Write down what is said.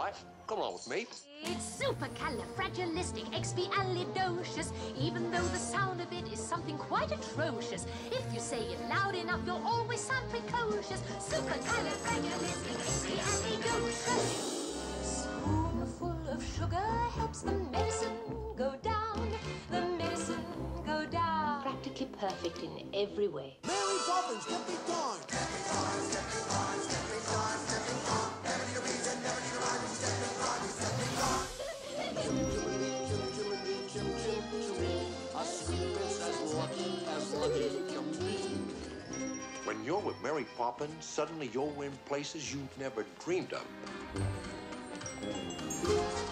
right. Come along with me. It's supercalifragilisticexpialidocious, even though the sound of it is something quite atrocious. If you say it loud enough, you'll always sound precocious. Supercalifragilisticexpialidocious. Spoonful of sugar helps the medicine go down. The medicine go down. Practically perfect in every way. Mary Poppins, stepping time. Stepping time, stepping time, stepping time, stepping time. Never need a reason, never need a rhyme. Stepping time, stepping time. A sweetness as lucky can be. When you're with Mary Poppins, suddenly you're in places you've never dreamed of.